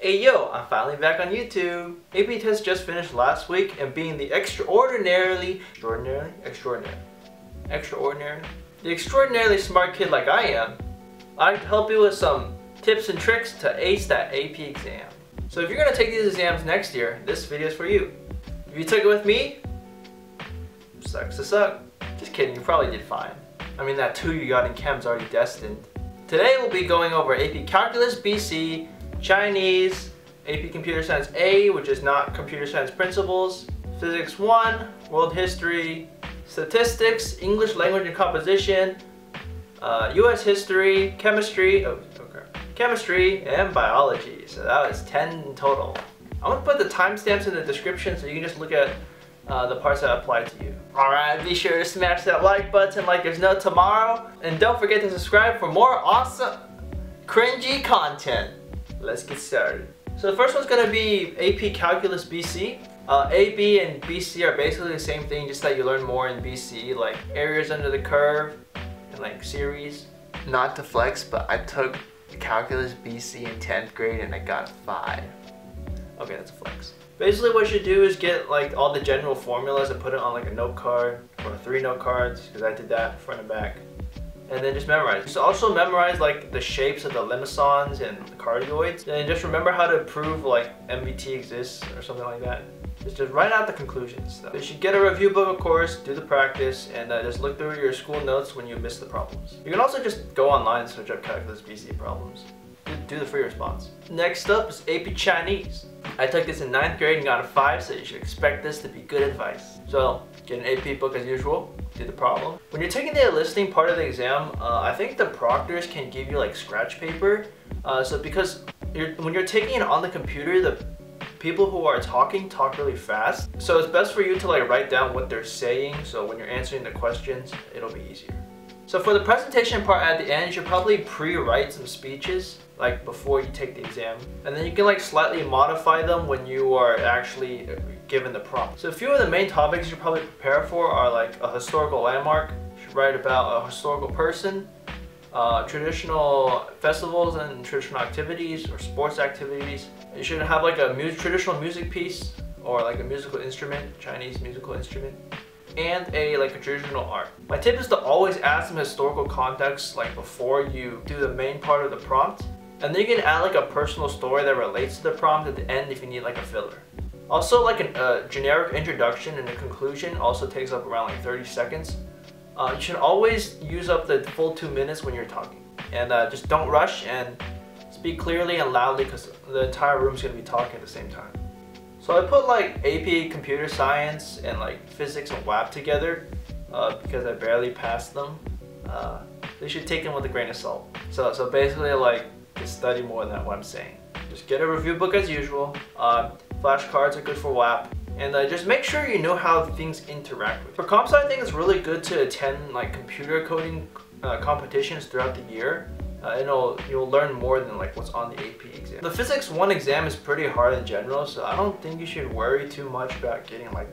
Hey yo, I'm finally back on YouTube. AP test just finished last week, and being the extraordinarily smart kid like I am, I'd help you with some tips and tricks to ace that AP exam. So if you're gonna take these exams next year, this video is for you. If you took it with me, sucks to suck. Just kidding, you probably did fine. I mean, that 2 you got in chem's already destined. Today we'll be going over AP Calculus BC, Chinese, AP Computer Science A, which is not Computer Science Principles, Physics 1, World History, Statistics, English Language and Composition, US History, Chemistry, and Biology. So that was 10 in total. I'm going to put the timestamps in the description so you can just look at the parts that apply to you. Alright, be sure to smash that like button like there's no tomorrow, and don't forget to subscribe for more awesome, cringy content. Let's get started. So the first one's going to be AP Calculus BC. AB and BC are basically the same thing, just that you learn more in BC, like areas under the curve and like series. Not to flex, but I took Calculus BC in 10th grade and I got 5. Okay, that's a flex. Basically what you do is get like all the general formulas and put it on like a note card or 3 note cards, because I did that front and back. And then just memorize. Just also memorize like the shapes of the limicons and the cardioids. And just remember how to prove like MVT exists or something like that. Just write out the conclusions. So you should get a review book, of course, do the practice, and just look through your school notes when you miss the problems. You can also just go online and search up Calculus BC problems. Do the free response. Next up is AP Chinese. I took this in 9th grade and got a 5, so you should expect this to be good advice. So get an AP book as usual, do the problem. When you're taking the listening part of the exam, I think the proctors can give you like scratch paper. So because when you're taking it on the computer, the people who are talking talk really fast. So it's best for you to like write down what they're saying, so when you're answering the questions, it'll be easier. So for the presentation part at the end, you should probably pre-write some speeches like before you take the exam, and then you can like slightly modify them when you are actually given the prompt. So a few of the main topics you should probably prepare for are like a historical landmark. You should write about a historical person, traditional festivals and traditional activities or sports activities. You should have like a traditional music piece or like a musical instrument, Chinese musical instrument, and a traditional art. My tip is to always add some historical context like before you do the main part of the prompt, and then you can add like a personal story that relates to the prompt at the end if you need like a filler. Also, like a generic introduction and a conclusion also takes up around like 30 seconds. You should always use up the full 2 minutes when you're talking, and just don't rush and speak clearly and loudly, because the entire room's going to be talking at the same time. So I put like AP Computer Science and like Physics and WAP together because I barely passed them. You should take them with a grain of salt. So basically like just study more than what I'm saying. Just get a review book as usual. Flashcards are good for WAP. And just make sure you know how things interact with. For comp sci, I think it's really good to attend like computer coding competitions throughout the year. You'll learn more than like what's on the AP exam. The Physics 1 exam is pretty hard in general, so I don't think you should worry too much about getting like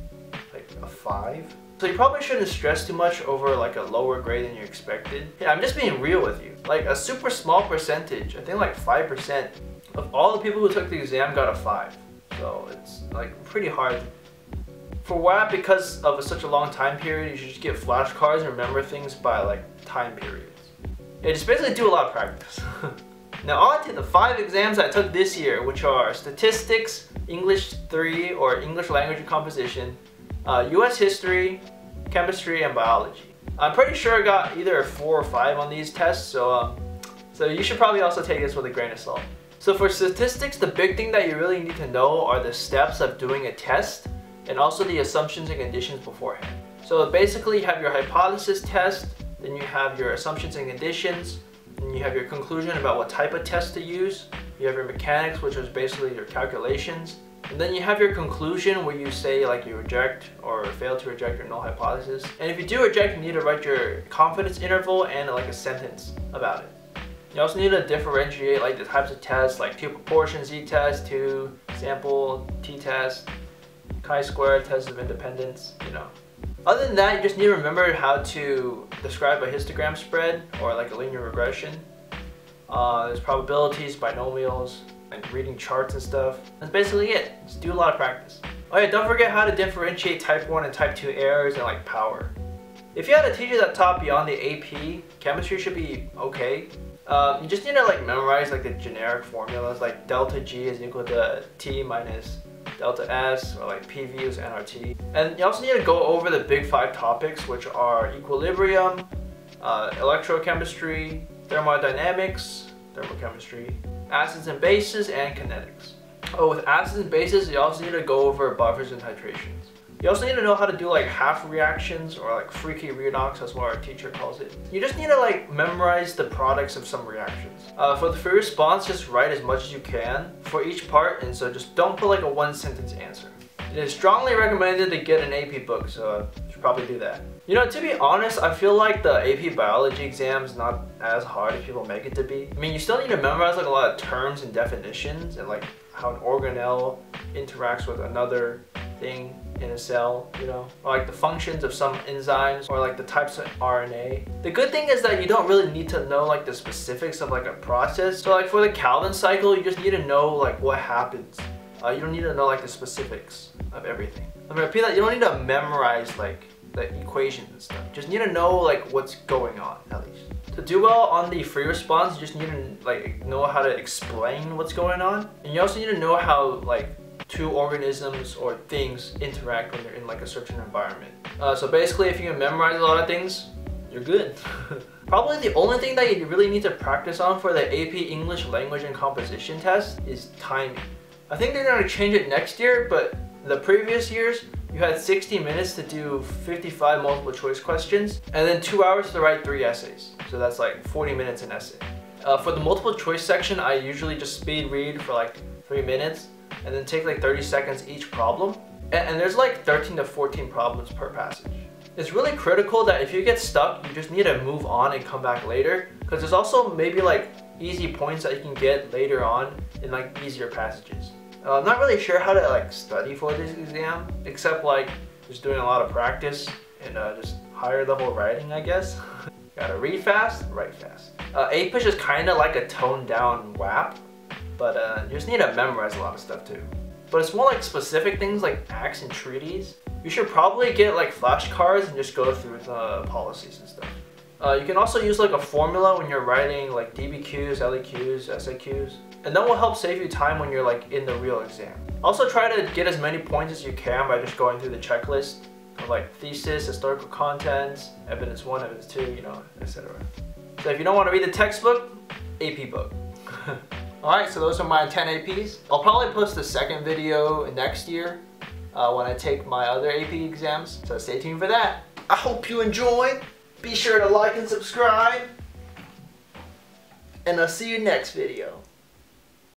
a 5. So you probably shouldn't stress too much over like a lower grade than you expected. Yeah, I'm just being real with you. Like a super small percentage, I think like 5% of all the people who took the exam got a 5. So it's like pretty hard. For WAP, because of such a long time period, you should just get flashcards and remember things by like time periods. Yeah, just basically do a lot of practice. Now on to the 5 exams I took this year, which are Statistics, English 3 or English Language and Composition, US History, Chemistry, and Biology. I'm pretty sure I got either a 4 or 5 on these tests, so you should probably also take this with a grain of salt. So for statistics, the big thing that you really need to know are the steps of doing a test and also the assumptions and conditions beforehand. So basically you have your hypothesis test, then you have your assumptions and conditions, and you have your conclusion about what type of test to use. You have your mechanics, which is basically your calculations. And then you have your conclusion where you say like you reject or fail to reject your null hypothesis. And if you do reject, you need to write your confidence interval and like a sentence about it. You also need to differentiate like the types of tests, like 2 proportion z-test, 2 sample t-test, chi-square test of independence, Other than that, you just need to remember how to describe a histogram spread or like a linear regression. There's probabilities, binomials, like reading charts and stuff. That's basically it. Just do a lot of practice. Oh yeah, don't forget how to differentiate type 1 and type 2 errors and like power. If you had a teacher that taught beyond the AP, chemistry should be okay. You just need to like memorize like the generic formulas, like delta G is equal to T minus delta S, or like PV is nRT. And you also need to go over the big 5 topics, which are equilibrium, electrochemistry, thermodynamics, thermochemistry, acids and bases, and kinetics. Oh, with acids and bases, you also need to go over buffers and titrations. You also need to know how to do like half reactions, or like freaky redox, that's what our teacher calls it. You just need to like memorize the products of some reactions. For the free response, just write as much as you can for each part, and so just don't put like a 1-sentence answer. It is strongly recommended to get an AP book, so you should probably do that. You know, to be honest, I feel like the AP biology exam is not as hard as people make it to be. I mean, you still need to memorize like a lot of terms and definitions, and like how an organelle interacts with another thing in a cell, you know, or like the functions of some enzymes, or like the types of RNA. The good thing is that you don't really need to know like the specifics of like a process. So like for the Calvin cycle, you just need to know like what happens. You don't need to know like the specifics of everything. Let me repeat that, you don't need to memorize like the equations and stuff. You just need to know like what's going on, at least. To do well on the free response, you just need to like know how to explain what's going on. And you also need to know how like 2 organisms or things interact when they're in like a certain environment. So basically, if you can memorize a lot of things, you're good. Probably the only thing that you really need to practice on for the AP English Language and Composition test is timing. I think they're going to change it next year, but the previous years, you had 60 minutes to do 55 multiple choice questions, and then 2 hours to write 3 essays. So that's like 40 minutes an essay. For the multiple choice section, I usually just speed read for like 3 minutes, and then take like 30 seconds each problem. And there's like 13 to 14 problems per passage. It's really critical that if you get stuck, you just need to move on and come back later, because there's also maybe like easy points that you can get later on in like easier passages. I'm not really sure how to like study for this exam, except like just doing a lot of practice and just higher level writing, I guess. Gotta read fast, write fast. APUSH is kind of like a toned down WAP, but you just need to memorize a lot of stuff too. But it's more like specific things like acts and treaties. You should probably get like flashcards and just go through the policies and stuff. You can also use like a formula when you're writing like DBQs, LEQs, SAQs, and that will help save you time when you're like in the real exam. Also try to get as many points as you can by just going through the checklist of like thesis, historical contents, evidence 1, evidence 2, you know, etc. So if you don't want to read the textbook, AP book. Alright, so those are my 10 APs. I'll probably post the second video next year when I take my other AP exams, so stay tuned for that. I hope you enjoyed. Be sure to like and subscribe, and I'll see you next video.